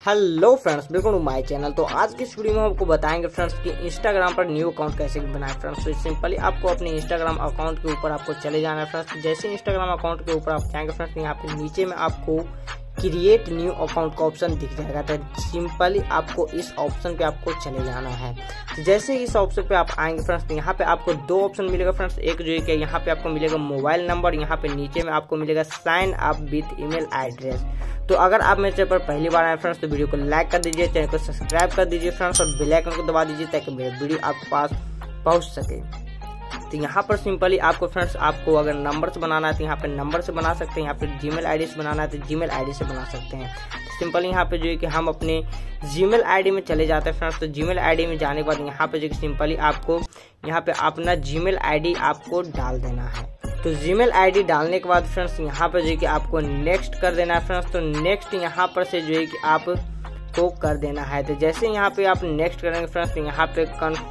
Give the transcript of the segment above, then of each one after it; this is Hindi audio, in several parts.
Hello friends, welcome to my channel. तो आज की इस वीडियो में आपको बताएंगे फ्रेंड्स कि इंस्टाग्राम पर न्यू अकाउंट कैसे बनाएं फ्रेंड्स। तो सिंपली आपको अपने इंस्टाग्राम अकाउंट के ऊपर आपको चले जाना है फ्रेंड्स। जैसे इंस्टाग्राम अकाउंट के ऊपर आप जाएंगे फ्रेंड्स, यहाँ पे नीचे में आपको क्रिएट न्यू अकाउंट का ऑप्शन दिख जाएगा। तो सिंपली आपको इस ऑप्शन पे आपको चले जाना है। तो जैसे इस ऑप्शन पे आप आएंगे फ्रेंड्स, तो यहाँ पे आपको दो ऑप्शन मिलेगा फ्रेंड्स। एक जो है कि यहाँ पे आपको मिलेगा मोबाइल नंबर, यहाँ पे नीचे में आपको मिलेगा sign up with email address. तो अगर आप मेरे चैनल पर पहली बार आए फ्रेंड्स, तो वीडियो को लाइक कर दीजिए, चैनल को सब्सक्राइब कर दीजिए फ्रेंड्स, और बेल आइकन को दबा दीजिए ताकि मेरे वीडियो आपके पास पहुंच सके। तो यहाँ पर सिंपली आपको फ्रेंड्स, आपको अगर नंबर से बनाना है तो यहाँ पे नंबर से बना सकते हैं, यहाँ पे जीमेल आईडी से बनाना है तो जीमेल आईडी से बना सकते हैं। सिंपली यहाँ पे जो है कि हम अपने जीमेल आईडी में चले जाते हैं फ्रेंड्स। तो जीमेल आईडी में जाने के बाद यहाँ पे जो सिंपली आपको यहाँ पे अपना जीमेल आईडी आपको डाल देना है। तो जीमेल आईडी डालने के बाद फ्रेंड्स, यहाँ पे जो है कि आपको नेक्स्ट कर देना है फ्रेंड्स। तो नेक्स्ट यहाँ पर से जो है कि आप तो कर देना है। तो जैसे यहाँ पे आप नेक्स्ट करेंगे फ्रेंड्स, तो यहाँ पे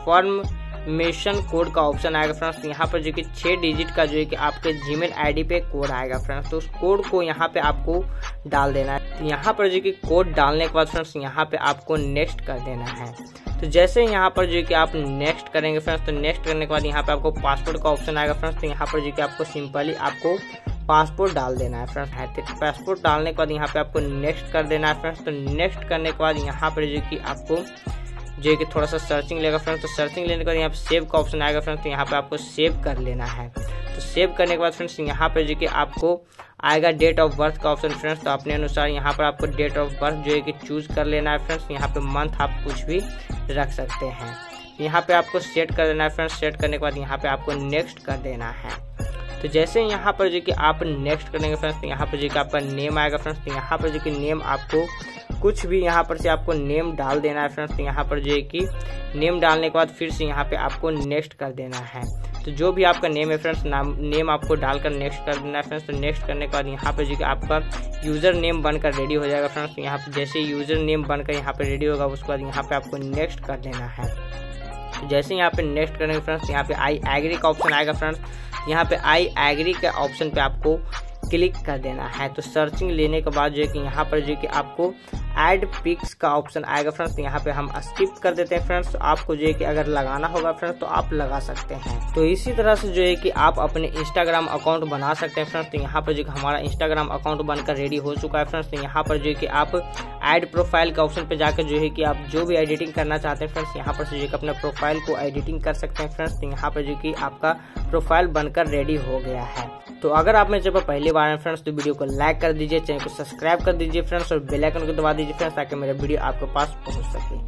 कन्फर्मेशन कोड का ऑप्शन आएगा फ्रेंड्स। तो यहाँ पर जो कि 6 डिजिट का जो है कि आपके जीमेल आईडी पे कोड आएगा फ्रेंड्स। तो उस कोड को यहाँ पे आपको डाल देना है। तो यहाँ पर जो कि कोड डालने के बाद फ्रेंड्स, यहाँ पे आपको नेक्स्ट कर देना है। तो जैसे यहाँ पर जो कि आप नेक्स्ट करेंगे फ्रेंड्स, तो नेक्स्ट करने के बाद यहाँ पे आपको पासपोर्ट का ऑप्शन आएगा फ्रेंड्स। तो यहाँ पर जो कि आपको सिंपली आपको पासपोर्ट डाल देना है फ्रेंड्स। तो पासपोर्ट डालने के बाद यहाँ पे आपको नेक्स्ट कर देना है फ्रेंड्स। तो नेक्स्ट करने के बाद यहाँ पर जो कि आपको जो है कि थोड़ा सा सर्चिंग लेगा फ्रेंड्स। तो सर्चिंग लेने के बाद यहाँ पे सेव का ऑप्शन आएगा फ्रेंड्स। तो यहाँ पे आपको सेव कर लेना है। तो सेव करने के बाद फ्रेंड्स, यहाँ पे जो कि आपको आएगा डेट ऑफ बर्थ का ऑप्शन फ्रेंड्स। तो अपने अनुसार यहाँ पर आपको डेट ऑफ बर्थ जो है कि चूज कर लेना है फ्रेंड्स। यहाँ पे मंथ आप कुछ भी रख सकते हैं। यहाँ पे आपको सेट कर देना है फ्रेंड्स। सेट करने के बाद यहाँ पे आपको नेक्स्ट कर देना है। तो जैसे यहाँ पर जो कि आप नेक्स्ट करेंगे फ्रेंड्स, तो यहाँ पर जो कि आपका नेम आएगा फ्रेंड्स। तो यहाँ पर जो कि नेम आपको कुछ भी यहाँ पर से आपको नेम डाल देना है फ्रेंड्स। तो यहाँ पर जो है कि नेम डालने के बाद फिर से यहाँ पे आपको नेक्स्ट कर देना है। तो जो भी आपका नेम है फ्रेंड्स, नेम आपको डालकर नेक्स्ट कर देना है फ्रेंड्स। तो नेक्स्ट करने के बाद यहाँ पे जो कि आपका यूज़र नेम बनकर रेडी हो जाएगा फ्रेंड्स। तो यहाँ पे जैसे यूज़र नेम बनकर यहाँ पे रेडी होगा, उसके बाद यहाँ पे आपको नेक्स्ट कर देना है। तो जैसे यहाँ पे नेक्स्ट करेंगे फ्रेंड्स, यहाँ पे आई एग्री का ऑप्शन आएगा फ्रेंड्स। यहाँ पे आई एग्री के ऑप्शन पे आपको क्लिक कर देना है। तो सर्चिंग लेने के बाद जो है कि यहाँ पर जो है कि आपको ऐड पिक्स का ऑप्शन आएगा फ्रेंड्स। तो यहाँ पे हम स्किप कर देते हैं फ्रेंड्स। तो आपको जो है कि अगर लगाना होगा फ्रेंड्स, तो आप लगा सकते हैं। तो इसी तरह से जो है कि आप अपने इंस्टाग्राम अकाउंट बना सकते हैं फ्रेंड्स। तो यहाँ पर जो कि हमारा इंस्टाग्राम अकाउंट बनकर रेडी हो चुका है फ्रेंड्स। तो यहाँ पर जो है कि आप ऐड प्रोफाइल का ऑप्शन पे जाकर जो है कि आप जो भी एडिटिंग करना चाहते हैं फ्रेंड्स, यहाँ पर जो है कि अपने प्रोफाइल को एडिटिंग कर सकते हैं फ्रेंड्स। तो यहाँ पर जो कि आपका प्रोफाइल बनकर रेडी हो गया है। तो अगर आप मेरे चैनल पर पहली बार हैं फ्रेंड्स, तो वीडियो को लाइक कर दीजिए, चैनल को सब्सक्राइब कर दीजिए फ्रेंड्स, और बेल आइकन को दबा दीजिए फ्रेंड्स, ताकि मेरा वीडियो आपके पास पहुंच सके।